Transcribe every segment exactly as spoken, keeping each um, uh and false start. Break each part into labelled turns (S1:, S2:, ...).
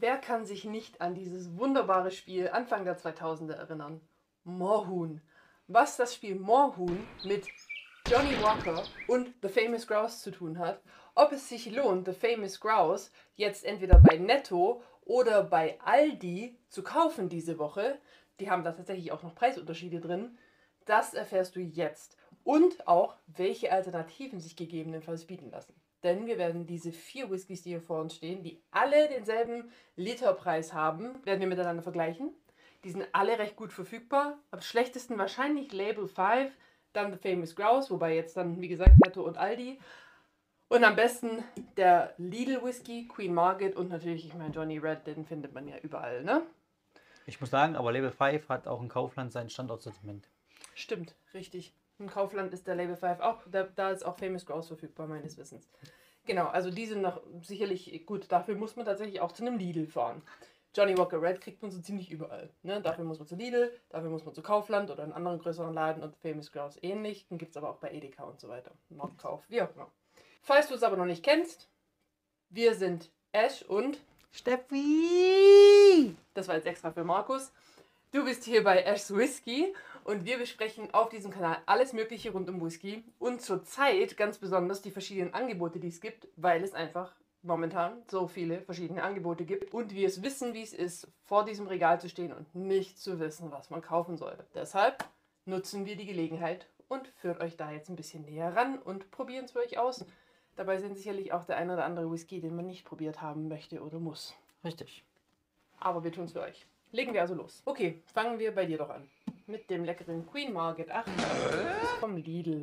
S1: Wer kann sich nicht an dieses wunderbare Spiel Anfang der zweitausender erinnern? Moorhuhn. Was das Spiel Moorhuhn mit Johnny Walker und The Famous Grouse zu tun hat, ob es sich lohnt, The Famous Grouse jetzt entweder bei Netto oder bei Aldi zu kaufen diese Woche, die haben da tatsächlich auch noch Preisunterschiede drin, das erfährst du jetzt. Und auch, welche Alternativen sich gegebenenfalls bieten lassen. Denn wir werden diese vier Whiskys, die hier vor uns stehen, die alle denselben Literpreis haben, werden wir miteinander vergleichen. Die sind alle recht gut verfügbar. Am schlechtesten wahrscheinlich Label fünf, dann The Famous Grouse, wobei jetzt dann, wie gesagt, Netto und Aldi. Und am besten der Lidl Whisky, Queen Margaret und natürlich, ich meine, Johnny Red, den findet man ja überall, ne?
S2: Ich muss sagen, aber Label fünf hat auch in Kaufland sein Standortsortiment.
S1: Stimmt, richtig. Im Kaufland ist der Label fünf auch, da, da ist auch Famous Grouse verfügbar, meines Wissens. Genau, also die sind noch sicherlich gut. Dafür muss man tatsächlich auch zu einem Lidl fahren. Johnny Walker Red kriegt man so ziemlich überall. Ne? Dafür muss man zu Lidl, dafür muss man zu Kaufland oder einen anderen größeren Laden und Famous Grouse ähnlich. Den gibt es aber auch bei Edeka und so weiter. Nordkauf, wie auch immer. Falls du es aber noch nicht kennst, wir sind Ash und
S2: Steffi!
S1: Das war jetzt extra für Markus. Du bist hier bei Ash's Whisky und wir besprechen auf diesem Kanal alles Mögliche rund um Whisky und zurzeit ganz besonders die verschiedenen Angebote, die es gibt, weil es einfach momentan so viele verschiedene Angebote gibt und wir es wissen, wie es ist, vor diesem Regal zu stehen und nicht zu wissen, was man kaufen soll. Deshalb nutzen wir die Gelegenheit und führen euch da jetzt ein bisschen näher ran und probieren es für euch aus. Dabei sind sicherlich auch der ein oder andere Whisky, den man nicht probiert haben möchte oder muss.
S2: Richtig.
S1: Aber wir tun es für euch. Legen wir also los. Okay, fangen wir bei dir doch an. Mit dem leckeren Queen Margaret acht vom Lidl.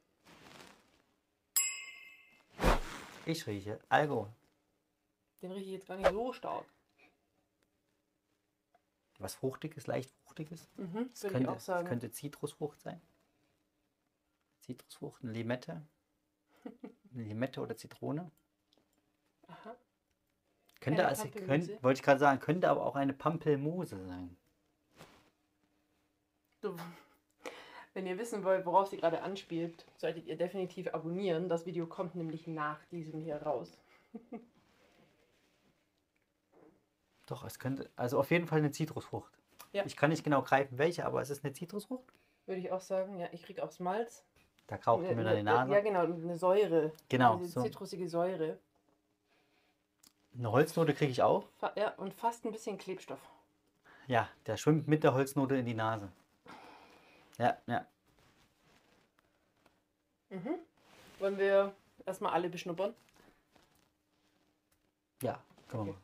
S2: Ich rieche Alkohol.
S1: Den rieche ich jetzt gar nicht so stark.
S2: Was Fruchtiges, leicht Fruchtiges.
S1: Mhm,
S2: Das
S1: würde ich
S2: könnte,
S1: auch sagen.
S2: das könnte Zitrusfrucht sein. Zitrusfrucht, eine Limette. Eine Limette oder Zitrone.
S1: Aha.
S2: Könnte,
S1: Eine
S2: also,
S1: Pampelmuse?
S2: könnte, wollte ich gerade sagen, könnte aber auch eine Pampelmuse sein.
S1: So, wenn ihr wissen wollt, worauf sie gerade anspielt, solltet ihr definitiv abonnieren. Das Video kommt nämlich nach diesem hier raus.
S2: Doch, es könnte, also auf jeden Fall eine Zitrusfrucht.
S1: Ja.
S2: Ich kann nicht genau greifen, welche, aber es ist eine Zitrusfrucht.
S1: Würde ich auch sagen. Ja, ich kriege auch Malz.
S2: Da kraucht mir dann die Nase.
S1: Ja, genau, eine Säure.
S2: Genau,
S1: Diese
S2: so.
S1: zitrusige Säure.
S2: Eine Holznote kriege ich auch.
S1: Fa- Ja, und fast ein bisschen Klebstoff.
S2: Ja, der schwimmt mit der Holznote in die Nase. Ja, ja.
S1: Mhm. Wollen wir erstmal alle beschnuppern?
S2: Ja, können wir
S1: Okay.
S2: mal.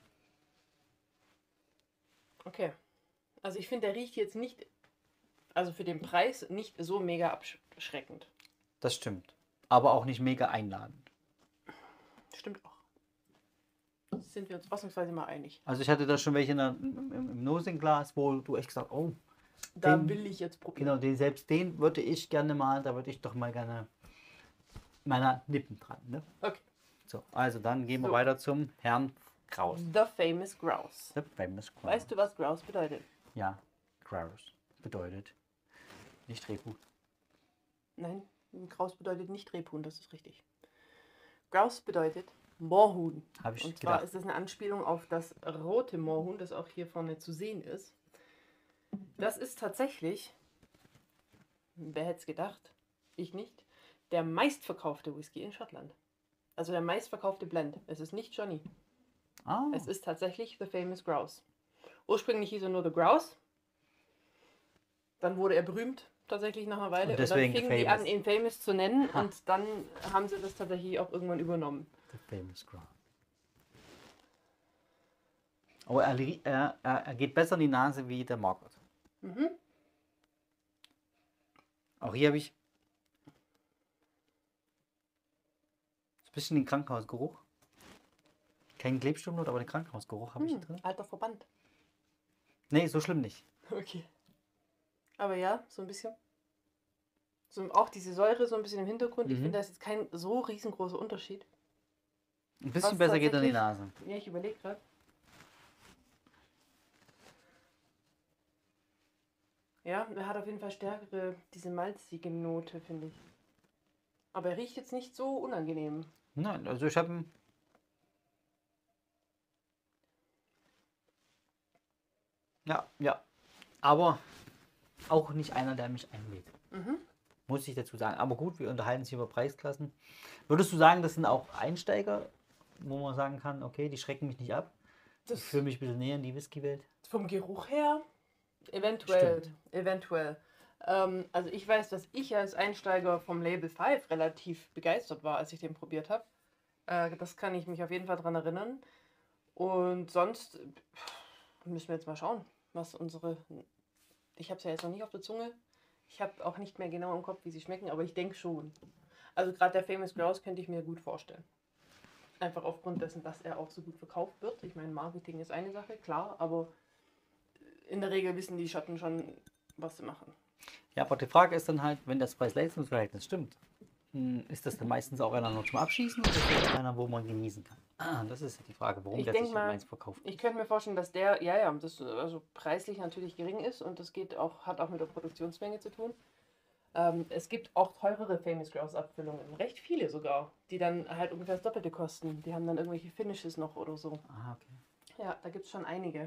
S1: Okay. Also ich finde, der riecht jetzt nicht, also für den Preis, nicht so mega abschreckend.
S2: Das stimmt. Aber auch nicht mega einladend.
S1: Stimmt auch. Sind wir uns ausnahmsweise mal einig.
S2: Also ich hatte da schon welche in der, im, im, im Nosinglas, wo du echt gesagt, oh,
S1: Da
S2: Den-
S1: will ich jetzt probieren.
S2: genau, den, selbst den würde ich gerne mal, da würde ich doch mal gerne meiner Lippen dran. Ne?
S1: Okay.
S2: So, also dann gehen wir
S1: So.
S2: weiter zum Herrn Kraus.
S1: The Famous Grouse.
S2: The famous Kraus.
S1: Weißt du, was Grouse bedeutet?
S2: Ja, Kraus bedeutet nicht Rebhuhn.
S1: Nein, Grouse bedeutet nicht Rebhuhn, das ist richtig. Grouse bedeutet Moorhuhn.
S2: Habe ich
S1: Und zwar
S2: gedacht.
S1: ist das eine Anspielung auf das rote Moorhuhn, das auch hier vorne zu sehen ist. Das ist tatsächlich, wer hätte es gedacht, ich nicht, der meistverkaufte Whisky in Schottland. Also der meistverkaufte Blend. Es ist nicht Johnny.
S2: Ah,
S1: Es ist tatsächlich The Famous Grouse. Ursprünglich hieß er nur The Grouse. Dann wurde er berühmt, tatsächlich nach einer Weile.
S2: Und
S1: Und,
S2: deswegen
S1: dann fingen die
S2: Famous.
S1: an, ihn Famous zu nennen.
S2: Ha.
S1: Und dann haben sie das tatsächlich auch irgendwann übernommen.
S2: the famous Kraus. Aber er, rie- er, er, er geht besser in die Nase wie der Margaret.
S1: Mhm.
S2: Auch hier habe ich ein bisschen den Krankenhausgeruch. Kein Klebstoffnot, aber den Krankenhausgeruch habe ich
S1: Hm,
S2: drin.
S1: alter Verband.
S2: Nee, so schlimm nicht.
S1: Okay. Aber ja, so ein bisschen. So, auch diese Säure so ein bisschen im Hintergrund. Ich
S2: Mhm.
S1: finde, da ist jetzt kein so riesengroßer Unterschied.
S2: Ein bisschen
S1: Was
S2: besser geht er in die
S1: tatsächlich-
S2: Nase.
S1: Ja, ich überlege gerade. Ja, er hat auf jeden Fall stärkere, diese malzige Note, finde ich. Aber er riecht jetzt nicht so unangenehm.
S2: Nein, also ich habe ihn. Ja, ja. Aber auch nicht einer, der mich einlädt.
S1: Mhm.
S2: Muss ich dazu sagen. Aber gut, wir unterhalten uns hier über Preisklassen. Würdest du sagen, das sind auch Einsteiger, wo man sagen kann, okay, die schrecken mich nicht ab?
S1: Das
S2: Ich fühle mich ein bisschen näher in die Whisky-Welt.
S1: vom Geruch her, eventuell.
S2: Stimmt.
S1: Eventuell. Ähm, also ich weiß, dass ich als Einsteiger vom Label fünf relativ begeistert war, als ich den probiert habe. Äh, das kann ich mich auf jeden Fall dran erinnern. Und sonst pff, müssen wir jetzt mal schauen, was unsere... Ich habe es ja jetzt noch nicht auf der Zunge. Ich habe auch nicht mehr genau im Kopf, wie sie schmecken, aber ich denke schon. Also gerade der Famous Grouse könnte ich mir gut vorstellen. Einfach aufgrund dessen, dass er auch so gut verkauft wird. Ich meine, Marketing ist eine Sache, klar, aber in der Regel wissen die Schotten schon, was sie machen.
S2: Ja, aber die Frage ist dann halt, wenn das Preis-Leistungs-Verhältnis stimmt, hm, ist das dann meistens auch einer nur zum Abschießen oder ist das einer, wo man genießen kann? Ah, das ist die Frage, warum
S1: Ich
S2: der
S1: denk
S2: sich
S1: mal,
S2: meins verkauft.
S1: Ich könnte mir vorstellen, dass der, ja, ja, das also preislich natürlich gering ist und das geht auch, hat auch mit der Produktionsmenge zu tun. Ähm, es gibt auch teurere Famous Grouse Abfüllungen, recht viele sogar, die dann halt ungefähr das Doppelte kosten. Die haben dann irgendwelche Finishes noch oder so.
S2: Ah, okay.
S1: Ja, da gibt es schon einige.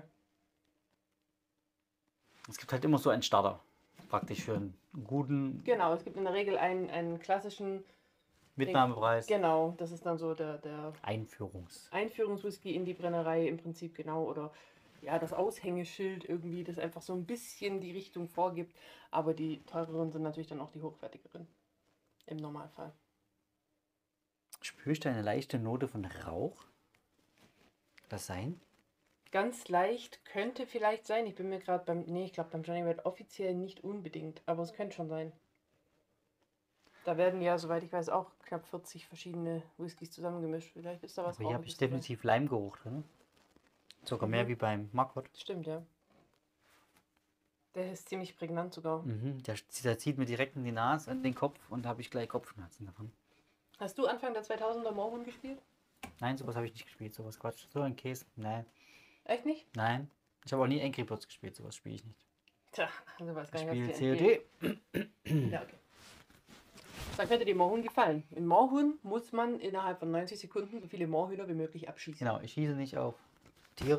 S2: Es gibt halt immer so einen Starter, praktisch für einen guten
S1: Genau, es gibt in der Regel einen, einen klassischen,
S2: Mitnahmepreis.
S1: genau, das ist dann so der, der
S2: Einführungs.
S1: Einführungswhisky in die Brennerei im Prinzip, genau, oder ja, das Aushängeschild irgendwie, das einfach so ein bisschen die Richtung vorgibt. Aber die teureren sind natürlich dann auch die hochwertigeren. Im Normalfall.
S2: Spüre ich da eine leichte Note von Rauch? Das sein?
S1: Ganz leicht könnte vielleicht sein. Ich bin mir gerade beim. Nee, ich glaube beim Johnny Red offiziell nicht unbedingt, aber es könnte schon sein. Da werden ja, soweit ich weiß, auch knapp vierzig verschiedene Whiskys zusammengemischt. Vielleicht ist da was
S2: Aber hier habe ich
S1: Rauchiges dabei.
S2: definitiv Leimgeruch drin. Sogar mehr
S1: Mhm.
S2: wie beim Marquardt.
S1: Stimmt, ja. Der ist ziemlich prägnant sogar.
S2: Mhm, der, der zieht mir direkt in die Nase, in den Kopf und da habe ich gleich Kopfschmerzen davon.
S1: Hast du Anfang der zweitausender Mormon gespielt?
S2: Nein, sowas habe ich nicht gespielt, sowas Quatsch. So ein Käse, nein,
S1: Echt nicht?
S2: nein. Ich habe auch nie Angry Birds gespielt, sowas spiele ich nicht.
S1: Tja, also weiß gar
S2: Ich
S1: nicht, was
S2: spiele
S1: dir
S2: C O
S1: entgeht.
S2: D.
S1: Ja, okay. Da könnte dir Moorhuhn gefallen. In Moorhuhn muss man innerhalb von neunzig Sekunden so viele Moorhühner wie möglich abschießen.
S2: Genau, ich schieße nicht auf Tiere.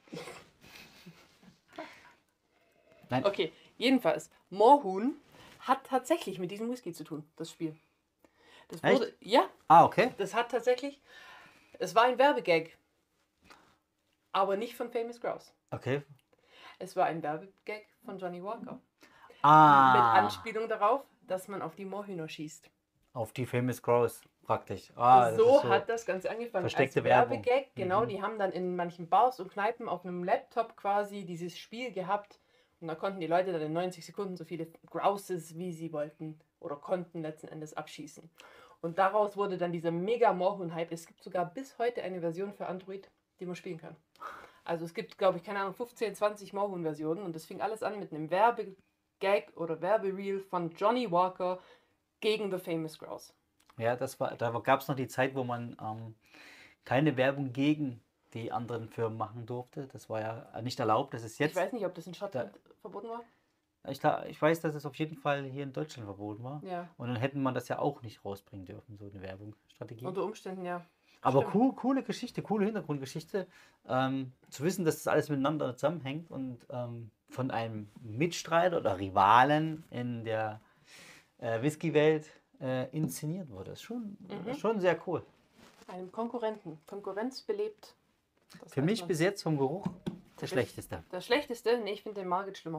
S2: Nein.
S1: Okay, jedenfalls, Moorhuhn hat tatsächlich mit diesem Whisky zu tun, das Spiel. Das wurde,
S2: Echt?
S1: ja,
S2: Ah, okay.
S1: das hat tatsächlich, es war ein Werbegag, aber nicht von Famous Grouse.
S2: Okay.
S1: Es war ein Werbegag von Johnny Walker. Mit
S2: Ah,
S1: Anspielung darauf, dass man auf die Moorhühner schießt.
S2: auf die Famous Grouse praktisch. Ah, das
S1: so,
S2: ist so
S1: hat das Ganze angefangen.
S2: versteckte
S1: als
S2: Werbung.
S1: Werbegag, genau,
S2: Mhm.
S1: die haben dann in manchen Bars und Kneipen auf einem Laptop quasi dieses Spiel gehabt und da konnten die Leute dann in neunzig Sekunden so viele Grouses, wie sie wollten oder konnten letzten Endes abschießen. Und daraus wurde dann dieser mega Moorhuhn-Hype. Es gibt sogar bis heute eine Version für Android, die man spielen kann. Also es gibt, glaube ich, keine Ahnung, fünfzehn, zwanzig Moorhuhn-Versionen und das fing alles an mit einem Werbegag oder Werbereel von Johnny Walker gegen The Famous Grouse.
S2: Ja, das war, da gab es noch die Zeit, wo man ähm, keine Werbung gegen die anderen Firmen machen durfte. Das war ja nicht erlaubt. Das ist jetzt.
S1: Ich weiß nicht, ob das in Schottland verboten war.
S2: Ich, gla- ich weiß, dass es auf jeden Fall hier in Deutschland verboten war.
S1: Ja,
S2: Und dann hätten man das ja auch nicht rausbringen dürfen, so eine Werbungsstrategie.
S1: unter Umständen, ja.
S2: Aber
S1: stimmt.
S2: cool, coole Geschichte, coole Hintergrundgeschichte. Ähm, zu wissen, dass das alles miteinander zusammenhängt und ähm, von einem Mitstreiter oder Rivalen in der äh, Whisky-Welt äh, inszeniert wurde. Das ist schon,
S1: Mhm.
S2: schon sehr cool.
S1: Einem Konkurrenten. Konkurrenz belebt. Das
S2: Für
S1: weiß
S2: mich
S1: man.
S2: bis jetzt vom Geruch der
S1: Schlecht-
S2: schlechteste.
S1: Das Schlechteste, nee, ich finde den Margit schlimmer.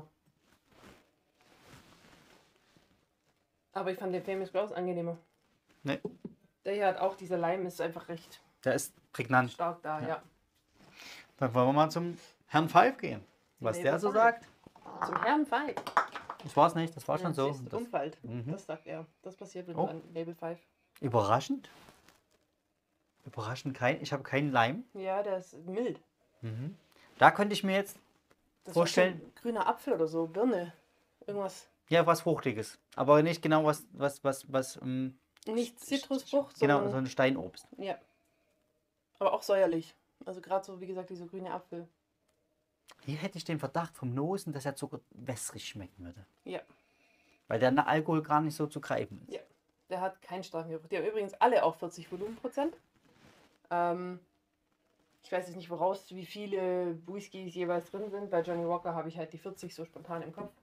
S1: Aber ich fand den Famous Grouse angenehmer.
S2: Nee,
S1: Der hier hat auch, dieser Leim ist einfach recht
S2: der ist prägnant.
S1: stark da, ja.
S2: Ja. Dann wollen wir mal zum Herrn Pfeif gehen. Was
S1: Nee,
S2: der
S1: was
S2: so
S1: soll
S2: sagt.
S1: Zum Herrn Five.
S2: Das war's nicht, das war schon
S1: Ja,
S2: so.
S1: siehst du,
S2: Das,
S1: Umfalt.
S2: Mhm.
S1: Das sagt er. Das passiert mit
S2: Oh.
S1: einem Label Five.
S2: überraschend. Überraschend kein. Ich habe keinen Leim.
S1: Ja, der ist mild.
S2: Mhm. Da könnte ich mir jetzt
S1: Das
S2: Vorstellen-
S1: war so grüner Apfel oder so, Birne. Irgendwas.
S2: ja was Fruchtiges. Aber nicht genau was, was, was, was. Ähm,
S1: Nicht Zitrusfrucht,
S2: genau,
S1: sondern
S2: so ein Steinobst.
S1: ja. Aber auch säuerlich. Also gerade so, wie gesagt, dieser grüne Apfel.
S2: Hier hätte ich den Verdacht vom Nosen, dass er sogar wässrig schmecken würde.
S1: Ja.
S2: Weil der Alkohol gar nicht so zu greifen ist.
S1: Ja. Der hat keinen starken Geruch. Die haben übrigens alle auch vierzig Volumenprozent. Ähm, Ich weiß jetzt nicht, woraus, wie viele Whiskys jeweils drin sind. Bei Johnny Walker habe ich halt die vierzig so spontan im Kopf.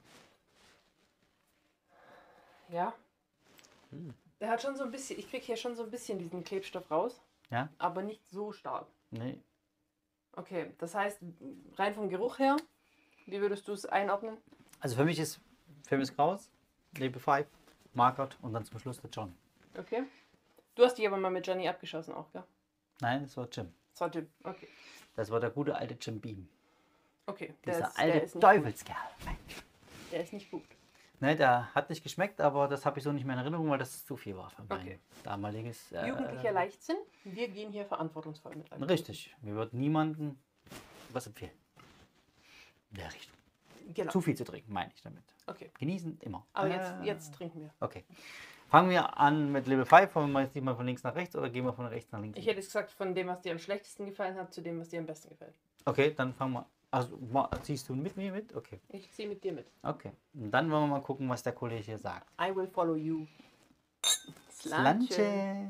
S1: Ja.
S2: Hm.
S1: Der hat schon so ein bisschen, ich kriege hier schon so ein bisschen diesen Klebstoff raus.
S2: Ja?
S1: Aber nicht so stark.
S2: Nee.
S1: Okay, das heißt, rein vom Geruch her, wie würdest du es einordnen?
S2: Also für mich ist Famous Grouse, Label fünf, Margaret und dann zum Schluss der John.
S1: Okay. Du hast dich aber mal mit Johnny abgeschossen auch, gell?
S2: Nein, das war Jim.
S1: Das war Jim, okay.
S2: Das war der gute alte Jim Beam.
S1: Okay, der
S2: Dieser
S1: ist, der
S2: alte
S1: ist nicht
S2: Teufelskerl.
S1: gut. Der ist nicht gut.
S2: Ne, der hat nicht geschmeckt, aber das habe ich so nicht mehr in Erinnerung, weil das zu viel war für mein
S1: Okay.
S2: damaliges. Äh,
S1: Jugendlicher Leichtsinn, wir gehen hier verantwortungsvoll mit Alkohol.
S2: Richtig. Mir wird niemandem was empfehlen. In der Richtung.
S1: Genau.
S2: Zu viel zu trinken, meine ich damit.
S1: Okay,
S2: Genießen immer.
S1: aber jetzt,
S2: Äh,
S1: jetzt trinken wir.
S2: Okay. Fangen wir an mit Level fünf. Wollen wir jetzt mal von links nach rechts oder gehen wir von rechts nach links?
S1: Ich hätte jetzt gesagt, von dem, was dir am schlechtesten gefallen hat, zu dem, was dir am besten gefällt.
S2: Okay, dann fangen wir. Also ma- ziehst du mit mir mit? Okay.
S1: Ich ziehe mit dir mit.
S2: Okay. Und dann wollen wir mal gucken, was der Kollege hier sagt.
S1: I will follow you.
S2: Slanche.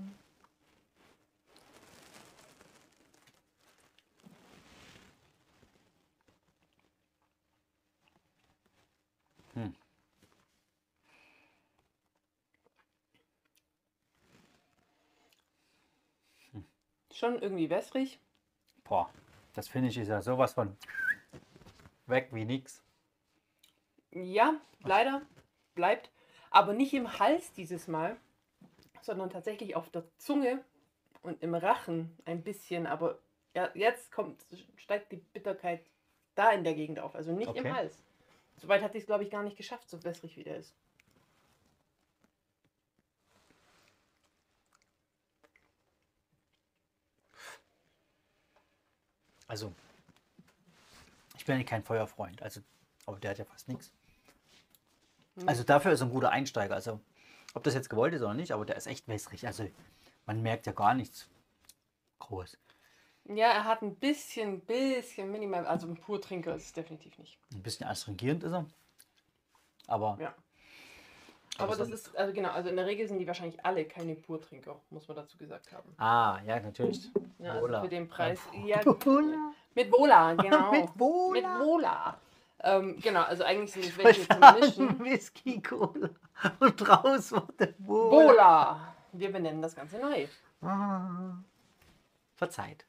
S2: Hm.
S1: Schon irgendwie wässrig.
S2: Boah, das finde ich ist ja sowas von weg wie nix.
S1: Ja, leider bleibt. Aber nicht im Hals dieses Mal, sondern tatsächlich auf der Zunge und im Rachen ein bisschen. Aber ja, jetzt kommt, steigt die Bitterkeit da in der Gegend auf, also nicht
S2: Okay.
S1: im Hals. Soweit hat sie es, glaube ich, gar nicht geschafft, so wässrig wie der ist.
S2: Also, ich bin ja kein Feuerfreund, also, aber der hat ja fast nichts. Also dafür ist er ein guter Einsteiger. Also, ob das jetzt gewollt ist oder nicht, aber der ist echt wässrig. Also, man merkt ja gar nichts groß.
S1: Ja, er hat ein bisschen, bisschen minimal, also ein Purtrinker ist es definitiv nicht.
S2: Ein bisschen astringierend ist er. Aber
S1: Ja. Aber
S2: Aber
S1: das
S2: sonst-
S1: ist, also genau, also in der Regel sind die wahrscheinlich alle keine Purtrinker, muss man dazu gesagt haben.
S2: ah, ja, natürlich.
S1: Ja, also
S2: Wola.
S1: für den Preis.
S2: Ja,
S1: Ja,
S2: Wola.
S1: mit Wola, genau.
S2: Mit Wola.
S1: Mit Wola. Ähm, genau, also eigentlich sind es welche zum Mischen.
S2: Verstanden, Whisky, Cola. Und raus wurde Wola.
S1: Wola. Wir benennen das Ganze neu.
S2: Ah. Verzeiht.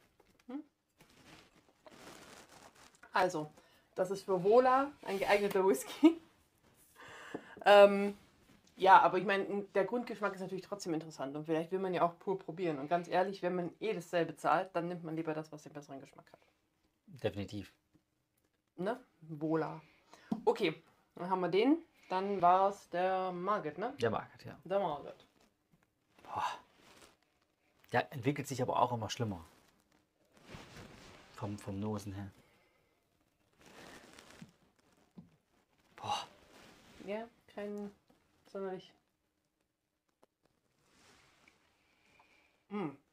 S1: Also, das ist für Wola ein geeigneter Whisky. ähm, ja, aber ich meine, der Grundgeschmack ist natürlich trotzdem interessant und vielleicht will man ja auch pur probieren. Und ganz ehrlich, wenn man eh dasselbe zahlt, dann nimmt man lieber das, was den besseren Geschmack hat.
S2: Definitiv.
S1: Ne? Wola. Okay, dann haben wir den. Dann war es der Margit, ne?
S2: Der Market, ja.
S1: Der Margit.
S2: Boah. Der entwickelt sich aber auch immer schlimmer. Vom, vom Nosen her. Boah.
S1: Ja, kein sonderlich. Hm.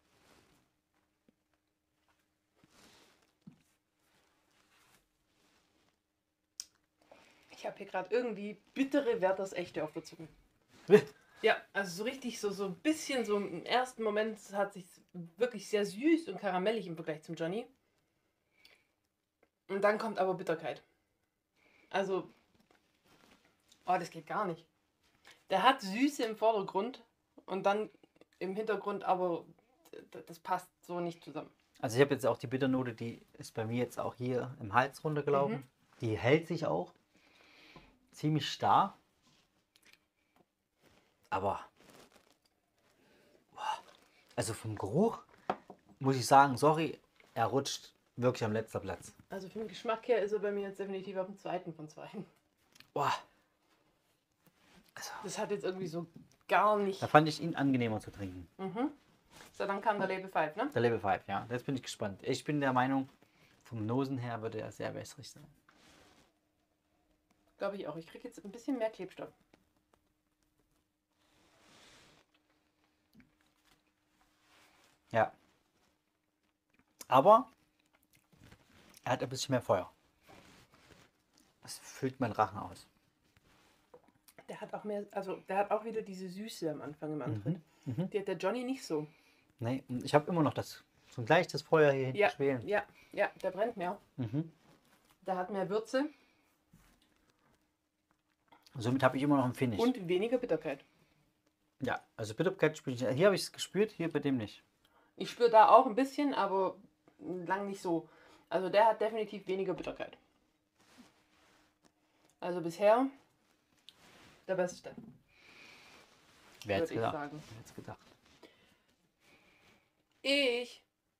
S1: Ich habe hier gerade irgendwie bittere Werthers Echte auf der Zunge. Ja, also so richtig so, so ein bisschen, so im ersten Moment hat sich wirklich sehr süß und karamellig im Vergleich zum Johnny. Und dann kommt aber Bitterkeit. Also, oh, das geht gar nicht. Der hat Süße im Vordergrund und dann im Hintergrund, aber d- das passt so nicht zusammen.
S2: Also ich habe jetzt auch die Bitternote, die ist bei mir jetzt auch hier im Hals runtergelaufen.
S1: Mhm.
S2: Die hält sich auch. Ziemlich starr. Aber boah, also vom Geruch muss ich sagen, sorry, er rutscht wirklich am letzten Platz.
S1: Also vom Geschmack her ist er bei mir jetzt definitiv auf dem zweiten von zwei.
S2: Boah. Also,
S1: Das hat jetzt irgendwie so gar nicht.
S2: da fand ich ihn angenehmer zu trinken.
S1: Mhm. So, dann kam der Label fünf, ne?
S2: Der Level fünf, ja. Jetzt bin ich gespannt. Ich bin der Meinung, vom Nosen her würde er sehr wässrig sein.
S1: Glaube ich auch. Ich kriege jetzt ein bisschen mehr Klebstoff.
S2: Ja. Aber er hat ein bisschen mehr Feuer. Das füllt meinen Rachen aus.
S1: Der hat auch mehr, also der hat auch wieder diese Süße am Anfang im Antritt. Die hat der Johnny nicht so.
S2: Nee, und ich habe immer noch das So ein leichtes Feuer hier hinten
S1: Ja,
S2: schwelen.
S1: ja, ja, der brennt mehr.
S2: Mhm.
S1: Der hat mehr Würze
S2: Somit habe ich immer noch einen Finish.
S1: und weniger Bitterkeit.
S2: Ja, also Bitterkeit spüre ich nicht. Hier habe ich es gespürt, hier bei dem nicht.
S1: Ich spüre da auch ein bisschen, aber lang nicht so. Also der hat definitiv weniger Bitterkeit. Also bisher der beste.
S2: Wer hätte
S1: Würde ich
S2: gedacht?
S1: sagen.
S2: Wer hätte gedacht?
S1: Ich.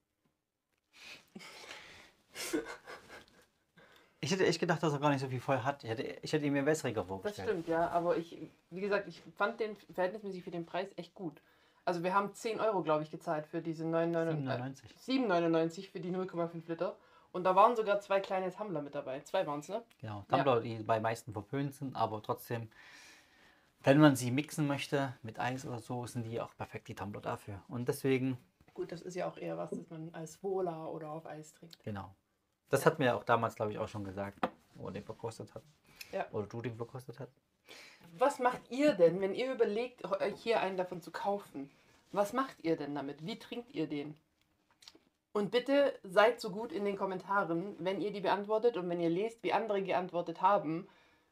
S2: Ich hätte echt gedacht, dass er gar nicht so viel Feuer hat. Ich hätte, ich hätte ihn mir wässriger
S1: Das
S2: vorgestellt.
S1: stimmt, ja. Aber ich, wie gesagt, ich fand den verhältnismäßig für den Preis echt gut. Also wir haben zehn Euro, glaube ich, gezahlt für diese neun neunundneunzig. sieben neunundneunzig für die null Komma fünf Liter. Und da waren sogar zwei kleine Tumbler mit dabei. Zwei waren es, ne?
S2: Genau, Tumbler, die bei meisten verpönt sind, aber trotzdem, wenn man sie mixen möchte mit Eis oder so, sind die auch perfekt, die Tumbler dafür. Und deswegen,
S1: Gut, das ist ja auch eher was, das man als Vola oder auf Eis trinkt.
S2: genau. Das hat mir auch damals, glaube ich, auch schon gesagt, wo er den verkostet hat.
S1: Ja.
S2: Oder du den verkostet hast.
S1: Was macht ihr denn, wenn ihr überlegt, euch hier einen davon zu kaufen? Was macht ihr denn damit? Wie trinkt ihr den? Und bitte seid so gut in den Kommentaren, wenn ihr die beantwortet und wenn ihr lest, wie andere geantwortet haben.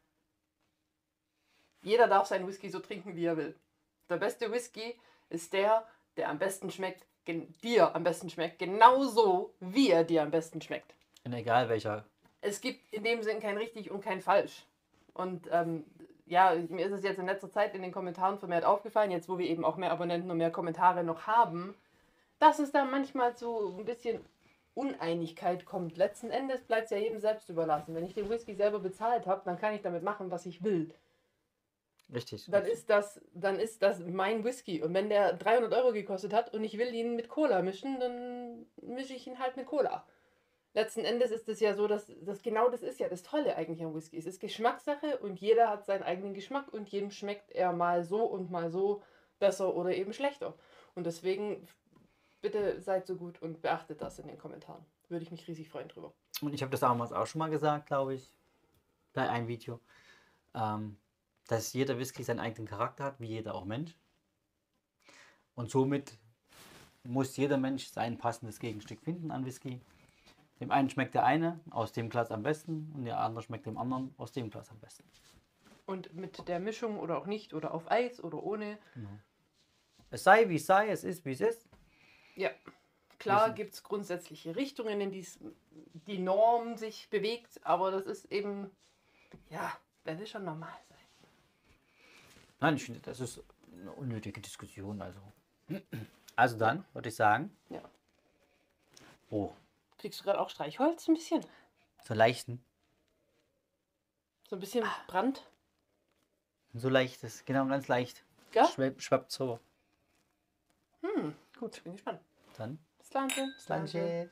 S1: Jeder darf seinen Whisky so trinken, wie er will. Der beste Whisky ist der, der am besten schmeckt, gen- dir am besten schmeckt, genauso wie er dir am besten schmeckt.
S2: Und egal welcher.
S1: Es gibt in dem Sinn kein richtig und kein falsch. Und ähm, ja, mir ist es jetzt in letzter Zeit in den Kommentaren vermehrt aufgefallen, jetzt wo wir eben auch mehr Abonnenten und mehr Kommentare noch haben, dass es da manchmal zu ein bisschen Uneinigkeit kommt. Letzten Endes bleibt es ja jedem selbst überlassen. Wenn ich den Whisky selber bezahlt habe, dann kann ich damit machen, was ich will.
S2: Richtig.
S1: Dann ist das, dann ist das mein Whisky. Und wenn der dreihundert Euro gekostet hat und ich will ihn mit Cola mischen, dann mische ich ihn halt mit Cola. Letzten Endes ist es ja so, dass das genau das ist ja das Tolle eigentlich am Whisky. Es ist Geschmackssache und jeder hat seinen eigenen Geschmack und jedem schmeckt er mal so und mal so besser oder eben schlechter. Und deswegen bitte seid so gut und beachtet das in den Kommentaren. Würde ich mich riesig freuen drüber.
S2: Und ich habe das damals auch schon mal gesagt, glaube ich, bei einem Video, ähm, dass jeder Whisky seinen eigenen Charakter hat, wie jeder auch Mensch. Und somit muss jeder Mensch sein passendes Gegenstück finden an Whisky. Dem einen schmeckt der eine aus dem Glas am besten und der andere schmeckt dem anderen aus dem Glas am besten.
S1: Und mit der Mischung oder auch nicht oder auf Eis oder ohne.
S2: Genau. Es sei wie es sei, es ist wie es ist.
S1: Ja, klar
S2: Wissen.
S1: gibt es grundsätzliche Richtungen, in die die Norm sich bewegt, aber das ist eben, ja, das will schon normal sein.
S2: Nein, ich finde, das ist eine unnötige Diskussion. Also, also dann würde ich sagen,
S1: Ja.
S2: oh,
S1: Kriegst du gerade auch Streichholz ein bisschen?
S2: so leichten,
S1: So ein bisschen Brand?
S2: so leichtes, genau, ganz leicht.
S1: Ja?
S2: Schwab, schwappt so.
S1: Hm, gut, bin gespannt.
S2: Dann,
S1: Bis Slante.
S2: Slanje.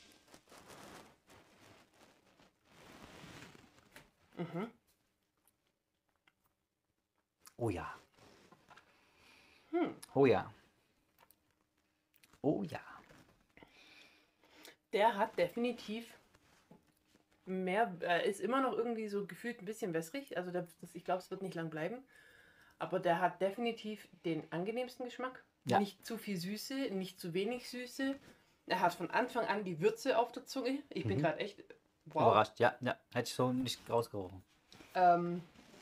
S1: Mhm.
S2: Oh ja.
S1: Hm.
S2: Oh ja. Oh ja.
S1: Der hat definitiv mehr, äh, ist immer noch irgendwie so gefühlt ein bisschen wässrig. Also der, das, ich glaube, es wird nicht lang bleiben. Aber der hat definitiv den angenehmsten Geschmack.
S2: Ja.
S1: Nicht zu viel Süße, nicht zu wenig Süße. Er hat von Anfang an die Würze auf der Zunge. Ich bin
S2: Mhm.
S1: gerade echt wow.
S2: Überrascht, ja, ja. Hätte ich so nicht rausgerochen.
S1: Ähm,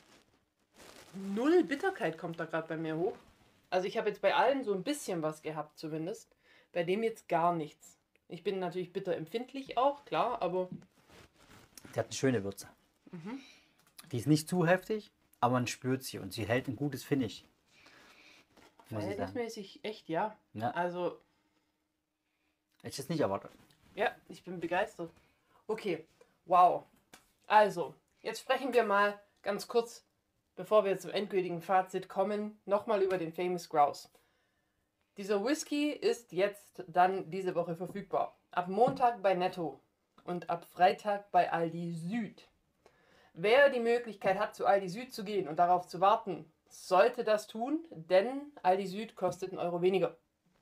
S1: null Bitterkeit kommt da gerade bei mir hoch. Also ich habe jetzt bei allen so ein bisschen was gehabt zumindest. Bei dem jetzt gar nichts. Ich bin natürlich bitterempfindlich auch, klar, aber
S2: Die hat eine schöne Würze.
S1: Mhm.
S2: Die ist nicht zu heftig, aber man spürt sie und sie hält ein gutes Finish. Muss ich sagen.
S1: verhältnismäßig echt, ja.
S2: Ja,
S1: Also,
S2: hätte ich das nicht erwartet.
S1: ja, ich bin begeistert. Okay, wow. Also, jetzt sprechen wir mal ganz kurz, bevor wir zum endgültigen Fazit kommen, nochmal über den Famous Grouse. Dieser Whisky ist jetzt dann diese Woche verfügbar. Ab Montag bei Netto und ab Freitag bei Aldi Süd. Wer die Möglichkeit hat, zu Aldi Süd zu gehen und darauf zu warten, sollte das tun, denn Aldi Süd kostet einen Euro weniger.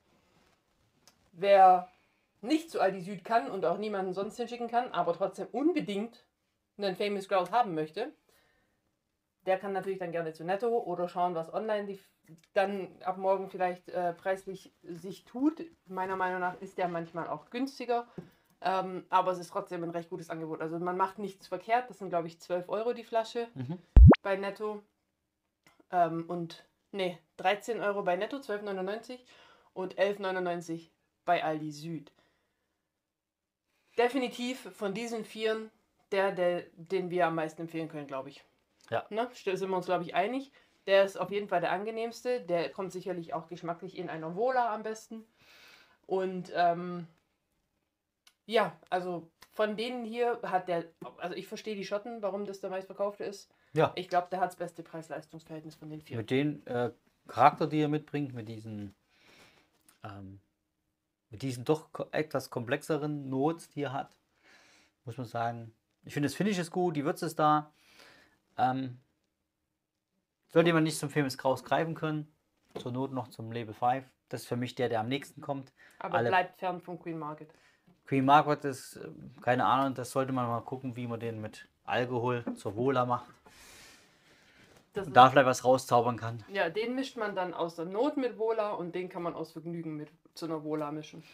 S1: Wer nicht zu Aldi Süd kann und auch niemanden sonst hinschicken kann, aber trotzdem unbedingt einen Famous Grouse haben möchte, der kann natürlich dann gerne zu Netto oder schauen, was online die dann ab morgen vielleicht äh, preislich sich tut. Meiner Meinung nach ist der manchmal auch günstiger. Ähm, aber es ist trotzdem ein recht gutes Angebot. Also man macht nichts verkehrt. Das sind, glaube ich, zwölf Euro die Flasche
S2: Mhm.
S1: bei Netto. Ähm, und, nee, dreizehn Euro bei Netto, zwölf neunundneunzig und elf neunundneunzig bei Aldi Süd. Definitiv von diesen vieren der, der, den wir am meisten empfehlen können, glaube ich.
S2: Ja.
S1: Ne? Sind wir uns, glaube ich, einig. Der ist auf jeden Fall der angenehmste. Der kommt sicherlich auch geschmacklich in einer Vola am besten. Und ähm, ja, also von denen hier hat der, also ich verstehe die Schotten, warum das der meistverkaufte ist.
S2: Ja.
S1: Ich glaube, der hat das beste Preis-Leistungs-Verhältnis von den vier.
S2: Mit dem äh, Charakter, die er mitbringt, mit diesen, ähm, mit diesen doch ko- etwas komplexeren Notes, die er hat, muss man sagen. Ich finde, das Finish ist gut, die Würze ist da. Ähm, sollte jemand nicht zum Famous Grouse greifen können, zur Not noch zum Label fünf. Das ist für mich der, der am nächsten kommt.
S1: Aber
S2: alle-
S1: bleibt fern vom Queen Market.
S2: Queen Margaret ist, äh, keine Ahnung, das sollte man mal gucken, wie man den mit Alkohol zur Vola macht.
S1: Das
S2: Und da vielleicht was rauszaubern kann.
S1: Ja, den mischt man dann aus der Not mit Vola und den kann man aus Vergnügen mit zu einer Vola mischen.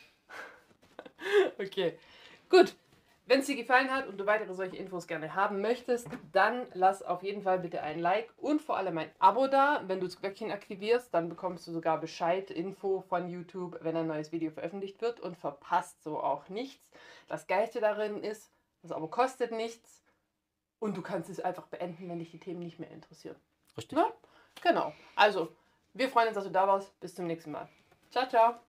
S1: Okay, gut. Wenn es dir gefallen hat und du weitere solche Infos gerne haben möchtest, dann lass auf jeden Fall bitte ein Like und vor allem ein Abo da. Wenn du das Glöckchen aktivierst, dann bekommst du sogar Bescheid, Info von YouTube, wenn ein neues Video veröffentlicht wird und verpasst so auch nichts. Das Geilste darin ist, das Abo kostet nichts und du kannst es einfach beenden, wenn dich die Themen nicht mehr interessieren.
S2: Richtig.
S1: Ja, genau. Also, wir freuen uns, dass du da warst. Bis zum nächsten Mal. Ciao, ciao.